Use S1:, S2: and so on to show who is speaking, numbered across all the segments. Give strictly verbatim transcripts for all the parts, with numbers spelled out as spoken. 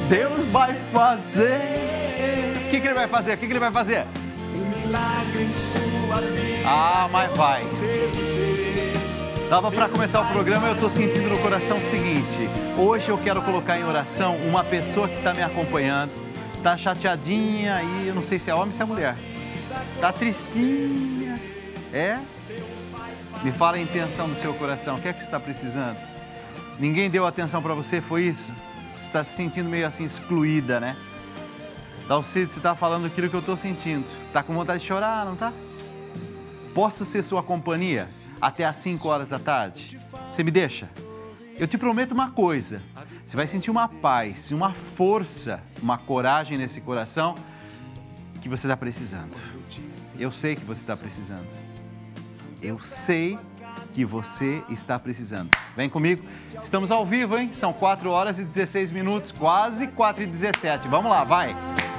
S1: Deus vai fazer. O que, que Ele vai fazer? O que, que Ele vai fazer?
S2: Um milagre em sua vida.
S1: Ah, mas vai.
S2: acontecer.
S1: Dava para começar o programa, eu estou sentindo no coração o seguinte: hoje eu quero colocar em oração uma pessoa que está me acompanhando, está chateadinha e eu não sei se é homem ou se é mulher, está tristinha, é? Me fala a intenção do seu coração, o que é que você está precisando? Ninguém deu atenção para você, foi isso? Você está se sentindo meio assim excluída, né? Dalcide, você está falando aquilo que eu estou sentindo, está com vontade de chorar, não está? Posso ser sua companhia até às cinco horas da tarde? Você me deixa? Eu te prometo uma coisa, você vai sentir uma paz, uma força, uma coragem nesse coração que você está precisando. Eu sei que você está precisando. Eu sei que você está precisando. Vem comigo, estamos ao vivo, hein? São quatro horas e dezesseis minutos, quase quatro e dezessete. Vamos lá, vai!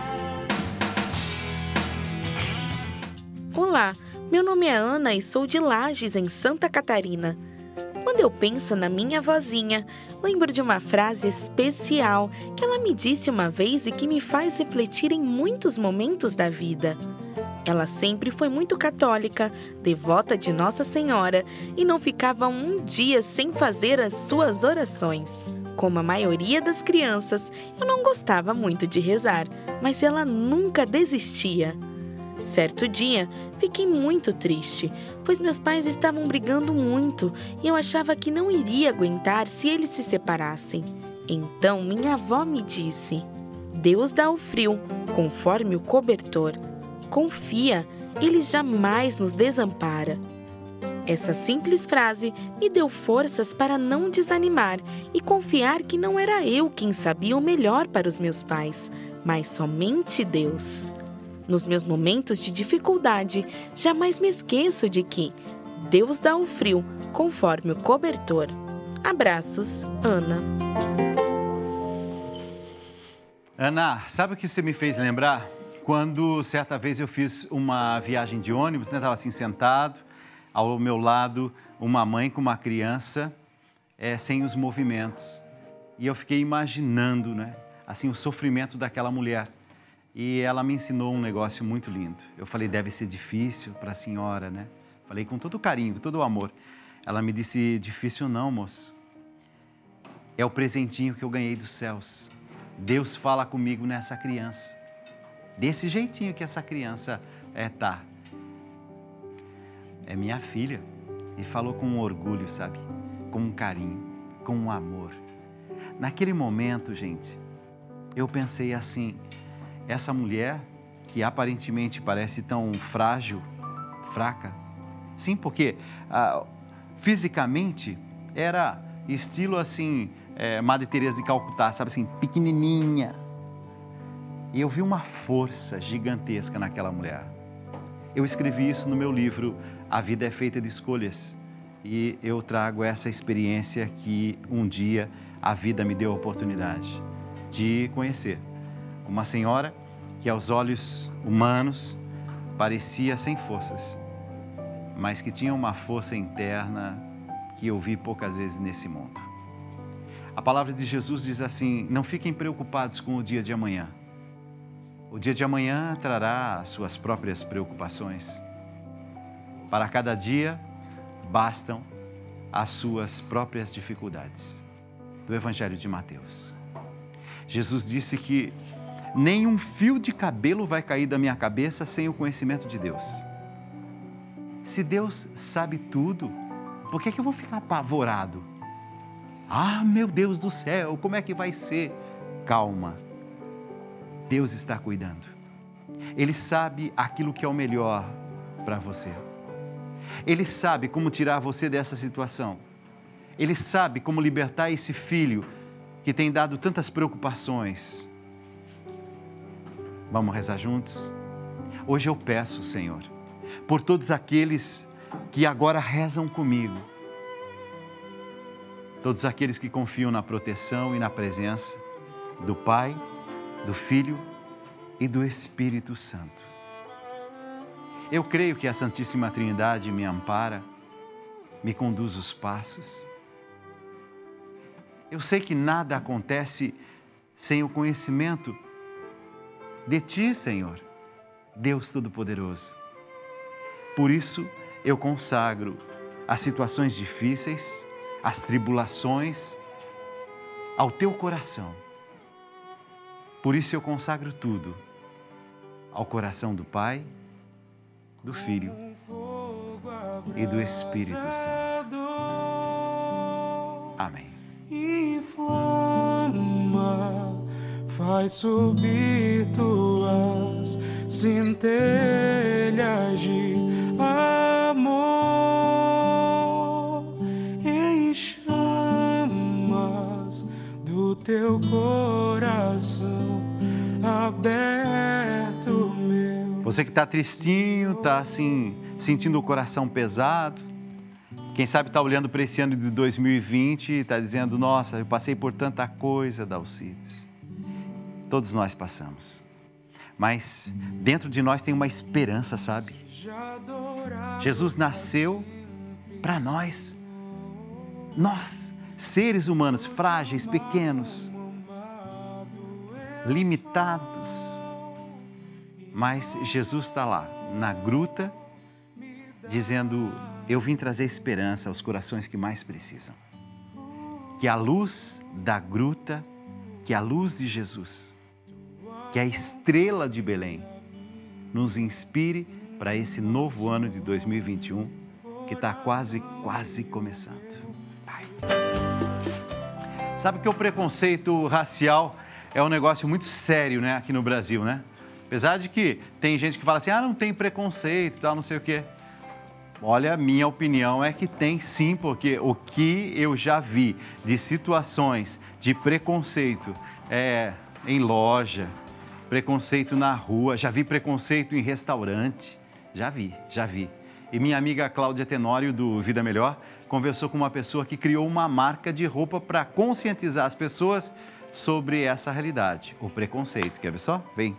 S3: Olá, meu nome é Ana e sou de Lages, em Santa Catarina. Quando eu penso na minha vozinha, lembro de uma frase especial que ela me disse uma vez e que me faz refletir em muitos momentos da vida. Ela sempre foi muito católica, devota de Nossa Senhora e não ficava um dia sem fazer as suas orações. Como a maioria das crianças, eu não gostava muito de rezar, mas ela nunca desistia. Certo dia, fiquei muito triste, pois meus pais estavam brigando muito e eu achava que não iria aguentar se eles se separassem. Então minha avó me disse: Deus dá o frio, conforme o cobertor. Confia, Ele jamais nos desampara. Essa simples frase me deu forças para não desanimar e confiar que não era eu quem sabia o melhor para os meus pais, mas somente Deus. Nos meus momentos de dificuldade, jamais me esqueço de que Deus dá o frio conforme o cobertor. Abraços, Ana.
S1: Ana, sabe o que você me fez lembrar? Quando certa vez eu fiz uma viagem de ônibus, né? Estava assim sentado, ao meu lado uma mãe com uma criança, é, sem os movimentos. E eu fiquei imaginando, né? Assim, o sofrimento daquela mulher. E ela me ensinou um negócio muito lindo. Eu falei, deve ser difícil para a senhora, né? Falei com todo carinho, com todo o amor. Ela me disse, difícil não, moço. É o presentinho que eu ganhei dos céus. Deus fala comigo nessa criança. Desse jeitinho que essa criança é, tá. É minha filha. E falou com um orgulho, sabe? Com um carinho, com um amor. Naquele momento, gente, eu pensei assim, essa mulher que aparentemente parece tão frágil, fraca, sim, porque ah, fisicamente era estilo assim, é, Madre Teresa de Calcutá, sabe assim, pequenininha. E eu vi uma força gigantesca naquela mulher. Eu escrevi isso no meu livro, A Vida é Feita de Escolhas. E eu trago essa experiência que um dia a vida me deu a oportunidade de conhecer. Uma senhora que aos olhos humanos parecia sem forças, mas que tinha uma força interna que eu vi poucas vezes nesse mundo. A palavra de Jesus diz assim, não fiquem preocupados com o dia de amanhã. O dia de amanhã trará suas próprias preocupações. Para cada dia, bastam as suas próprias dificuldades. Do Evangelho de Mateus. Jesus disse que nem um fio de cabelo vai cair da minha cabeça sem o conhecimento de Deus. Se Deus sabe tudo, por que que eu vou ficar apavorado? Ah, meu Deus do céu, como é que vai ser? Calma. Deus está cuidando. Ele sabe aquilo que é o melhor para você. Ele sabe como tirar você dessa situação. Ele sabe como libertar esse filho que tem dado tantas preocupações. Vamos rezar juntos? Hoje eu peço, Senhor, por todos aqueles que agora rezam comigo, todos aqueles que confiam na proteção e na presença do Pai, do Filho e do Espírito Santo. Eu creio que a Santíssima Trindade me ampara, me conduz os passos. Eu sei que nada acontece sem o conhecimento de Ti, Senhor, Deus Todo-Poderoso. Por isso, eu consagro as situações difíceis, as tribulações, ao Teu coração. Por isso, eu consagro tudo ao coração do Pai, do Filho e do Espírito Santo. Amém.
S2: Inflama, faz subir tuas centelhas de amor em chamas do teu coração aberto, meu.
S1: Você que está tristinho, está assim, sentindo o coração pesado, quem sabe está olhando para esse ano de dois mil e vinte e está dizendo, nossa, eu passei por tanta coisa, Dalcides. Todos nós passamos. Mas dentro de nós tem uma esperança, sabe? Jesus nasceu para nós. Nós, seres humanos frágeis, pequenos, limitados. Mas Jesus está lá, na gruta, dizendo, eu vim trazer esperança aos corações que mais precisam. Que a luz da gruta, que a luz de Jesus, que a estrela de Belém, nos inspire para esse novo ano de dois mil e vinte e um, que está quase, quase começando. Ai. Sabe que o preconceito racial é um negócio muito sério, né, aqui no Brasil, né? Apesar de que tem gente que fala assim, ah, não tem preconceito e tal, não sei o quê. Olha, minha opinião é que tem sim, porque o que eu já vi de situações de preconceito é, em loja, preconceito na rua, já vi preconceito em restaurante, já vi, já vi. E minha amiga Cláudia Tenório, do Vida Melhor, conversou com uma pessoa que criou uma marca de roupa para conscientizar as pessoas sobre essa realidade, o preconceito. Quer ver só? Vem.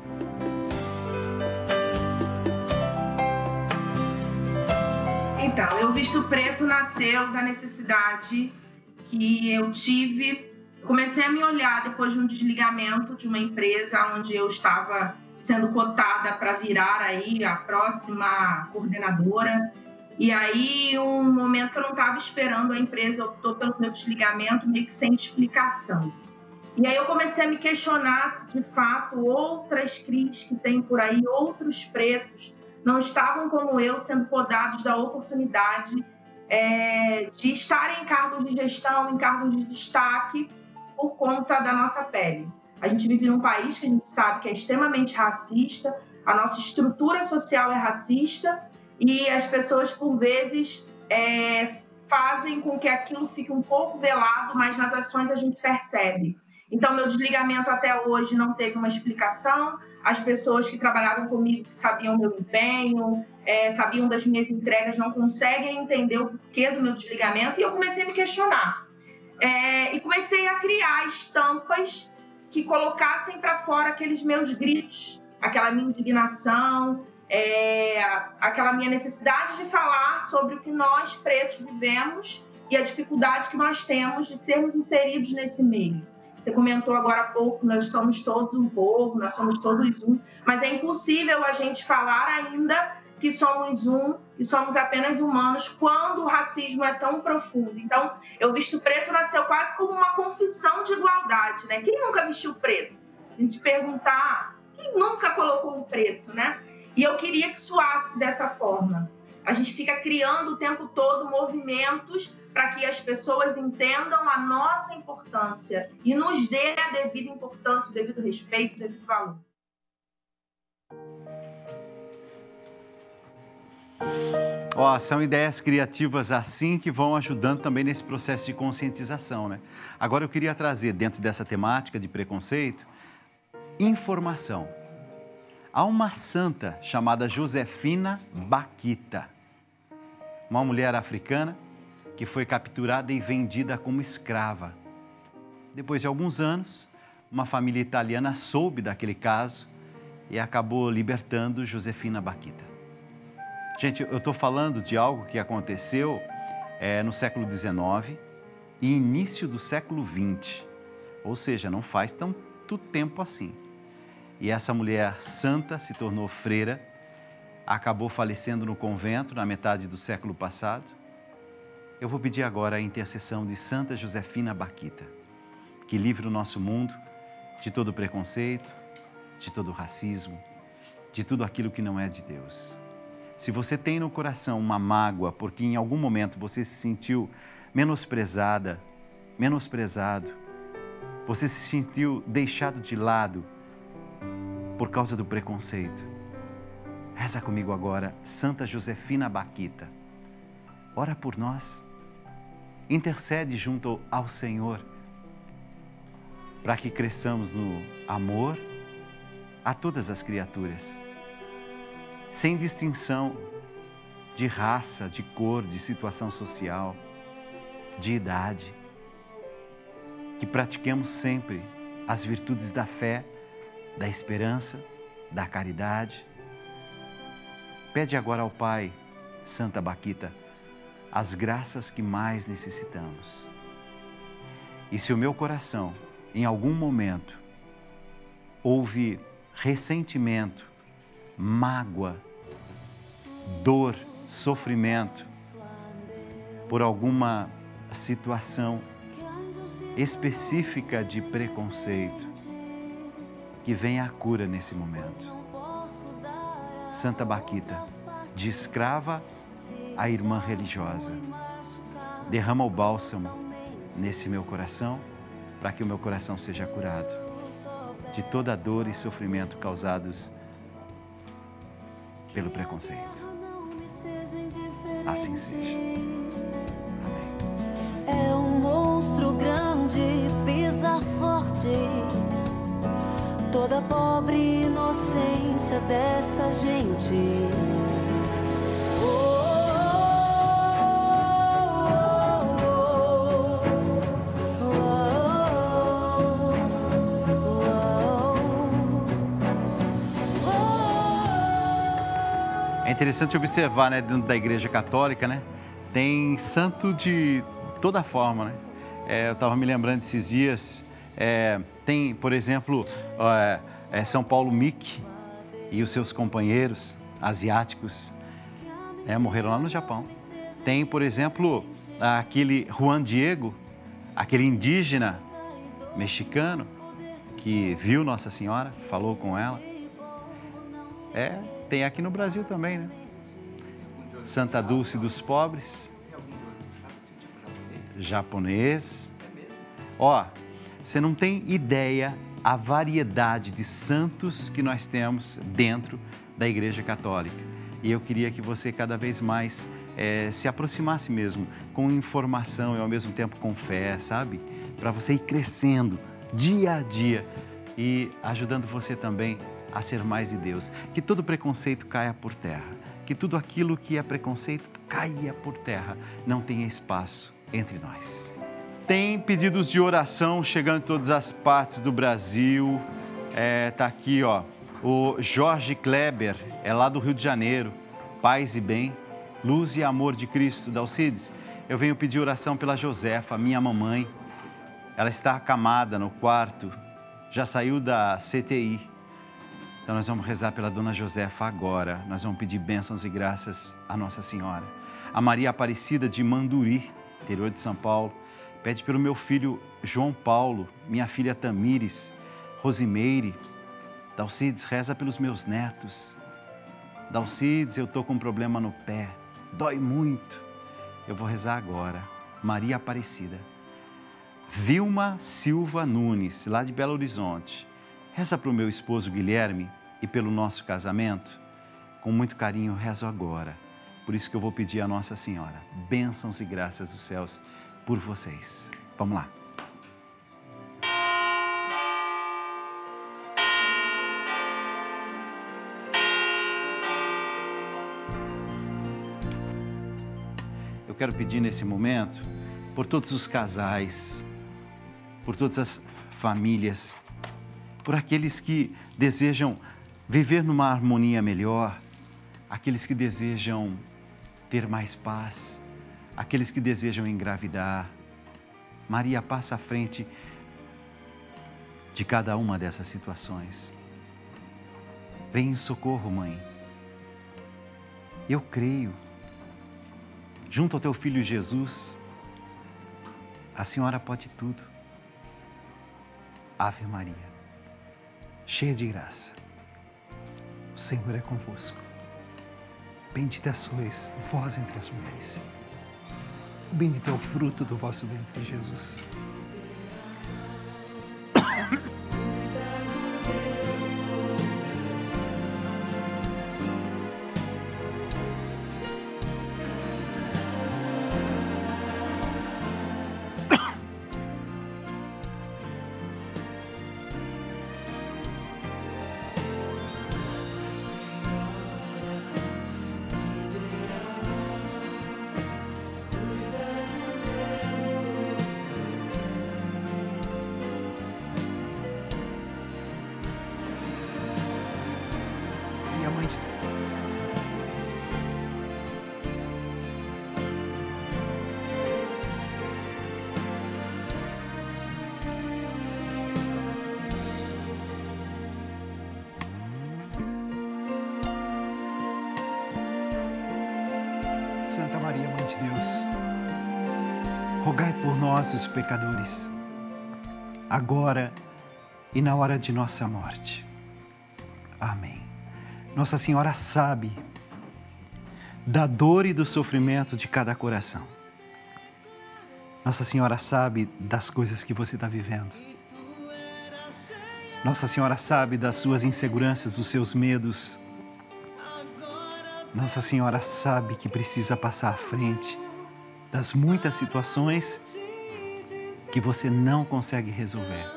S4: Então, eu Visto Preto nasceu da necessidade que eu tive. Comecei a me olhar depois de um desligamento de uma empresa onde eu estava sendo cotada para virar aí a próxima coordenadora. E aí, um momento que eu não estava esperando, a empresa optou pelo meu desligamento, meio que sem explicação. E aí eu comecei a me questionar se, de fato, outras Cris que tem por aí, outros pretos, não estavam como eu, sendo podados da oportunidade é, de estar em cargos de gestão, em cargos de destaque, por conta da nossa pele. A gente vive num país que a gente sabe que é extremamente racista, a nossa estrutura social é racista e as pessoas, por vezes, é, fazem com que aquilo fique um pouco velado, mas nas ações a gente percebe. Então, meu desligamento até hoje não teve uma explicação. As pessoas que trabalhavam comigo, que sabiam meu empenho, é, sabiam das minhas entregas, não conseguem entender o porquê do meu desligamento. E eu comecei a me questionar. É, e comecei a criar estampas que colocassem para fora aqueles meus gritos, aquela minha indignação, é, aquela minha necessidade de falar sobre o que nós, pretos, vivemos e a dificuldade que nós temos de sermos inseridos nesse meio. Você comentou agora há pouco, nós somos todos um povo, nós somos todos um, mas é impossível a gente falar ainda que somos um e somos apenas humanos quando o racismo é tão profundo. Então, eu Visto Preto nasceu quase como uma confissão de igualdade, né? Quem nunca vestiu preto? A gente perguntar, quem nunca colocou um preto, né? E eu queria que soasse dessa forma. A gente fica criando o tempo todo movimentos para que as pessoas entendam a nossa importância e nos dê a devida importância, o devido respeito, o devido valor.
S1: Ó, são ideias criativas assim que vão ajudando também nesse processo de conscientização, né? Agora eu queria trazer dentro dessa temática de preconceito, informação. Há uma santa chamada Josefina Bakhita, uma mulher africana que foi capturada e vendida como escrava. Depois de alguns anos, uma família italiana soube daquele caso e acabou libertando Josefina Bakhita. Gente, eu estou falando de algo que aconteceu é, no século dezenove e início do século vinte, ou seja, não faz tanto tempo assim. E essa mulher santa se tornou freira, acabou falecendo no convento na metade do século passado. Eu vou pedir agora a intercessão de Santa Josefina Baquita, que livre o nosso mundo de todo preconceito, de todo racismo, de tudo aquilo que não é de Deus. Se você tem no coração uma mágoa porque em algum momento você se sentiu menosprezada, menosprezado, você se sentiu deixado de lado por causa do preconceito, reza comigo agora, Santa Josefina Baquita. Ora por nós, intercede junto ao Senhor para que cresçamos no amor a todas as criaturas, sem distinção de raça, de cor, de situação social, de idade. Que pratiquemos sempre as virtudes da fé, da esperança, da caridade. Pede agora ao Pai, Santa Baquita, as graças que mais necessitamos. E se o meu coração, em algum momento, houve ressentimento, mágoa, dor, sofrimento, por alguma situação específica de preconceito, que venha a cura nesse momento. Santa Baquita, de escrava a irmã religiosa, derrama o bálsamo nesse meu coração, para que o meu coração seja curado de toda a dor e sofrimento causados pelo preconceito. Assim seja. Amém.
S5: É um monstro grande, pisar forte, toda pobre inocência dessa gente.
S1: É interessante observar, né, dentro da Igreja Católica, né, tem santo de toda forma, né? É, eu estava me lembrando desses dias, é, tem, por exemplo, é, é São Paulo Miki e os seus companheiros asiáticos, é, morreram lá no Japão. Tem, por exemplo, aquele Juan Diego, aquele indígena mexicano que viu Nossa Senhora, falou com ela. É, tem aqui no Brasil também, né? Santa Dulce dos pobres. Japonês. Ó, você não tem ideia a variedade de santos que nós temos dentro da Igreja Católica. E eu queria que você cada vez mais é, se aproximasse mesmo com informação e ao mesmo tempo com fé, sabe? Para você ir crescendo dia a dia e ajudando você também a ser mais de Deus. Que todo preconceito caia por terra. Que tudo aquilo que é preconceito caia por terra. Não tenha espaço entre nós. Tem pedidos de oração chegando em todas as partes do Brasil. É, tá aqui, ó. O Jorge Kleber, é lá do Rio de Janeiro. Paz e bem, luz e amor de Cristo. Dalcides, eu venho pedir oração pela Josefa, minha mamãe. Ela está acamada no quarto, já saiu da C T I. Então nós vamos rezar pela Dona Josefa agora. Nós vamos pedir bênçãos e graças à Nossa Senhora. A Maria Aparecida de Manduri, interior de São Paulo, pede pelo meu filho João Paulo, minha filha Tamires, Rosimeire. Dalcides, reza pelos meus netos. Dalcides, eu estou com um problema no pé, dói muito. Eu vou rezar agora. Maria Aparecida. Vilma Silva Nunes, lá de Belo Horizonte. Reza para o meu esposo Guilherme e pelo nosso casamento. Com muito carinho, rezo agora. Por isso que eu vou pedir a Nossa Senhora bênçãos e graças dos céus por vocês. Vamos lá. Eu quero pedir nesse momento por todos os casais, por todas as famílias, por aqueles que desejam viver numa harmonia melhor, aqueles que desejam ter mais paz, aqueles que desejam engravidar. Maria, passa à frente de cada uma dessas situações. Vem em socorro, Mãe. Eu creio, junto ao Teu Filho Jesus, a Senhora pode tudo. Ave Maria, cheia de graça, o Senhor é convosco. Bendita sois vós entre as mulheres. Bendito é o fruto do vosso ventre, Jesus. E a mãe de Santa Maria, Mãe de Deus, rogai por nós, os pecadores, agora e na hora de nossa morte. Amém. Nossa Senhora sabe da dor e do sofrimento de cada coração. Nossa Senhora sabe das coisas que você está vivendo. Nossa Senhora sabe das suas inseguranças, dos seus medos. Nossa Senhora sabe que precisa passar à frente das muitas situações que você não consegue resolver.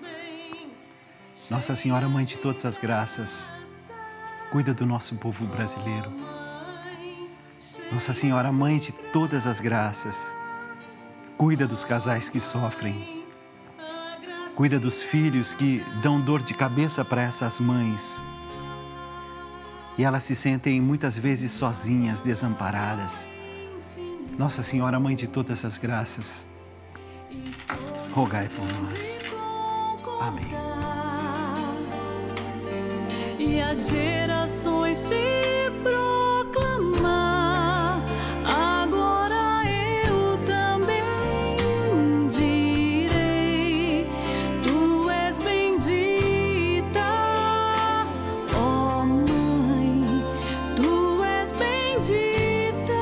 S1: Nossa Senhora, Mãe de todas as graças, cuida do nosso povo brasileiro. Nossa Senhora, Mãe de todas as graças, cuida dos casais que sofrem. Cuida dos filhos que dão dor de cabeça para essas mães. E elas se sentem muitas vezes sozinhas, desamparadas. Nossa Senhora, Mãe de todas as graças, rogai por nós. Amém.
S5: E as gerações te proclamar, agora eu também direi, tu és bendita, ó Mãe, tu és bendita,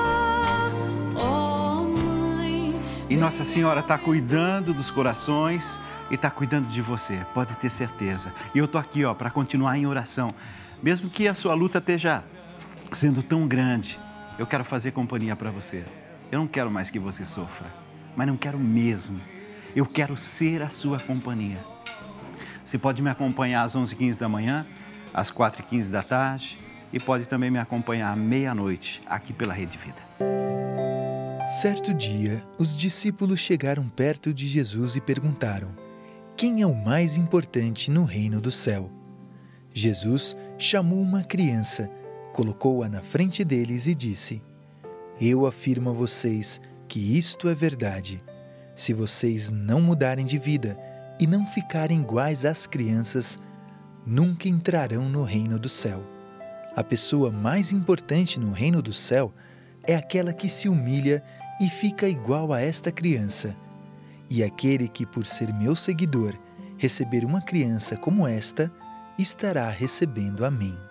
S5: ó Mãe.
S1: E Nossa Senhora está cuidando dos corações e está cuidando de você, pode ter certeza. E eu estou aqui ó, para continuar em oração. Mesmo que a sua luta esteja sendo tão grande, eu quero fazer companhia para você. Eu não quero mais que você sofra, mas não quero mesmo. Eu quero ser a sua companhia. Você pode me acompanhar às onze e quinze da manhã, às quatro e quinze da tarde e pode também me acompanhar à meia-noite aqui pela Rede Vida.
S6: Certo dia, os discípulos chegaram perto de Jesus e perguntaram: quem é o mais importante no reino do céu? Jesus chamou uma criança, colocou-a na frente deles e disse: eu afirmo a vocês que isto é verdade. Se vocês não mudarem de vida e não ficarem iguais às crianças, nunca entrarão no reino do céu. A pessoa mais importante no reino do céu é aquela que se humilha e fica igual a esta criança. E aquele que, por ser meu seguidor, receber uma criança como esta, estará recebendo a mim.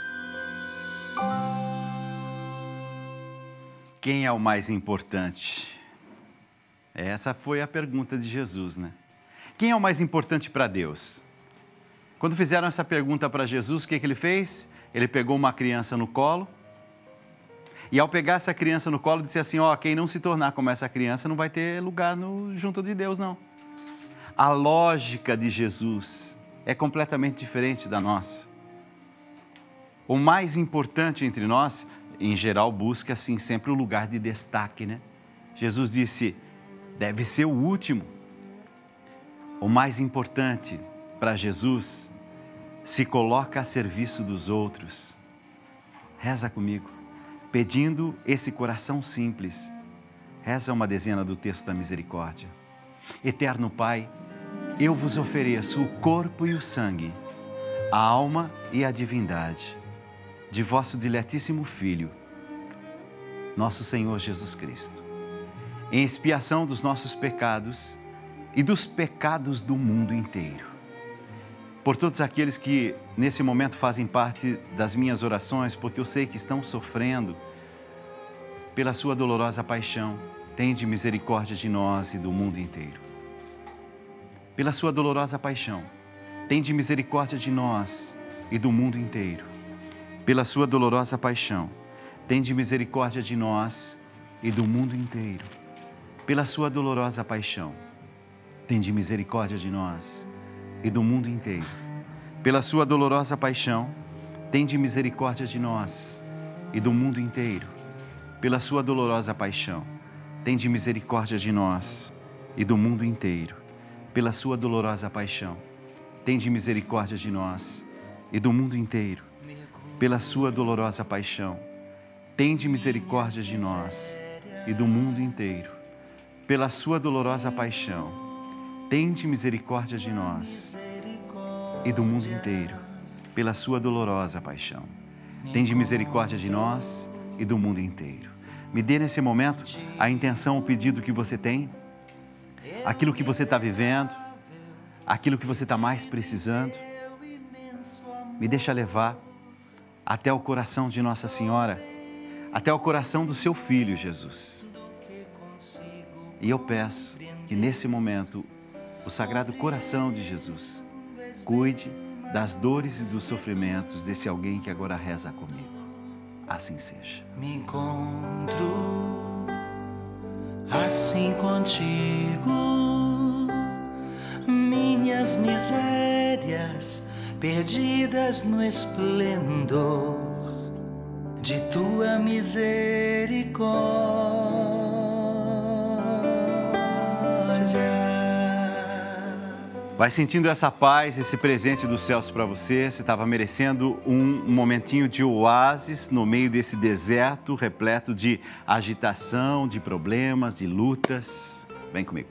S1: Quem é o mais importante? Essa foi a pergunta de Jesus, né? Quem é o mais importante para Deus? Quando fizeram essa pergunta para Jesus, o que, que ele fez? Ele pegou uma criança no colo e ao pegar essa criança no colo, disse assim, ó, quem não se tornar como essa criança não vai ter lugar no, junto de Deus, não. A lógica de Jesus é completamente diferente da nossa. O mais importante entre nós, em geral, busca assim sempre o lugar de destaque, né? Jesus disse, deve ser o último. O mais importante para Jesus se coloca a serviço dos outros. Reza comigo, pedindo esse coração simples. Reza uma dezena do texto da misericórdia. Eterno Pai, eu vos ofereço o corpo e o sangue, a alma e a divindade de vosso diletíssimo Filho, nosso Senhor Jesus Cristo, em expiação dos nossos pecados e dos pecados do mundo inteiro. Por todos aqueles que nesse momento fazem parte das minhas orações, porque eu sei que estão sofrendo pela sua dolorosa paixão, tende misericórdia de nós e do mundo inteiro. Pela sua dolorosa paixão, tende misericórdia de nós e do mundo inteiro. Pela sua dolorosa paixão, tende misericórdia de nós e do mundo inteiro. Pela sua dolorosa paixão, tende misericórdia de nós e do mundo inteiro. Pela sua dolorosa paixão, tende misericórdia de nós e do mundo inteiro. Pela sua dolorosa paixão, tende misericórdia de nós e do mundo inteiro. Pela sua dolorosa paixão, tende misericórdia de nós e do mundo inteiro. Pela sua dolorosa paixão, tende misericórdia de nós e do mundo inteiro. Pela sua dolorosa paixão, tende misericórdia de nós e do mundo inteiro. Pela sua dolorosa paixão, tende misericórdia de nós e do mundo inteiro. Me dê nesse momento a intenção, o pedido que você tem, aquilo que você está vivendo, aquilo que você está mais precisando. Me deixa levar até o coração de Nossa Senhora, até o coração do seu Filho Jesus. E eu peço que nesse momento o Sagrado Coração de Jesus cuide das dores e dos sofrimentos desse alguém que agora reza comigo. Assim seja.
S2: Me encontro assim contigo, minhas misérias perdidas no esplendor de tua misericórdia.
S1: Vai sentindo essa paz, esse presente dos céus para você. Você estava merecendo um momentinho de oásis no meio desse deserto repleto de agitação, de problemas, de lutas. Vem comigo.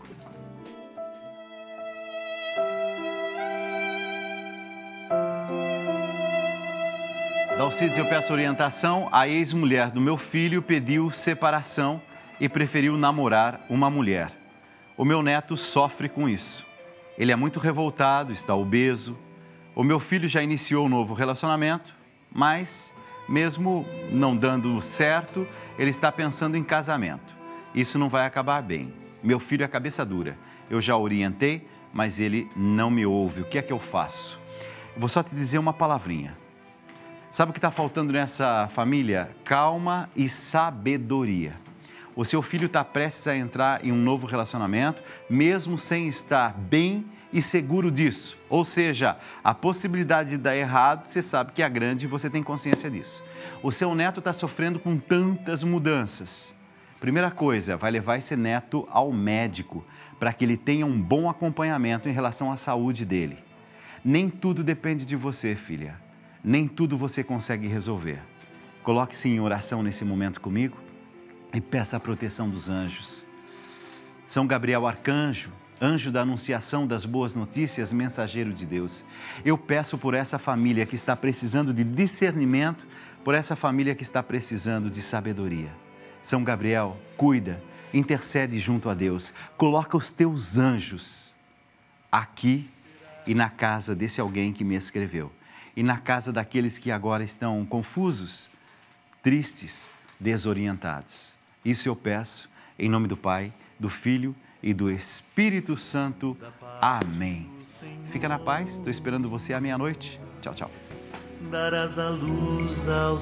S1: Dalcides, eu peço orientação. A ex-mulher do meu filho pediu separação e preferiu namorar uma mulher. O meu neto sofre com isso. Ele é muito revoltado, está obeso. O meu filho já iniciou um novo relacionamento, mas, mesmo não dando certo, ele está pensando em casamento. Isso não vai acabar bem. Meu filho é cabeça dura. Eu já orientei, mas ele não me ouve. O que é que eu faço? Eu vou só te dizer uma palavrinha. Sabe o que está faltando nessa família? Calma e sabedoria. O seu filho está prestes a entrar em um novo relacionamento, mesmo sem estar bem e seguro disso. Ou seja, a possibilidade de dar errado, você sabe que é grande e você tem consciência disso. O seu neto está sofrendo com tantas mudanças. Primeira coisa, vai levar esse neto ao médico, para que ele tenha um bom acompanhamento em relação à saúde dele. Nem tudo depende de você, filha. Nem tudo você consegue resolver. Coloque-se em oração nesse momento comigo e peça a proteção dos anjos. São Gabriel, arcanjo, anjo da anunciação das boas notícias, mensageiro de Deus. Eu peço por essa família que está precisando de discernimento, por essa família que está precisando de sabedoria. São Gabriel, cuida, intercede junto a Deus. Coloca os teus anjos aqui e na casa desse alguém que me escreveu. E na casa daqueles que agora estão confusos, tristes, desorientados. Isso eu peço em nome do Pai, do Filho e do Espírito Santo. Amém. Fica na paz, estou esperando você à meia-noite. Tchau, tchau.
S2: Darás a luz ao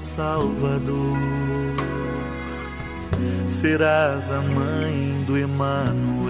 S2: Salvador, serás a mãe do Emanuel.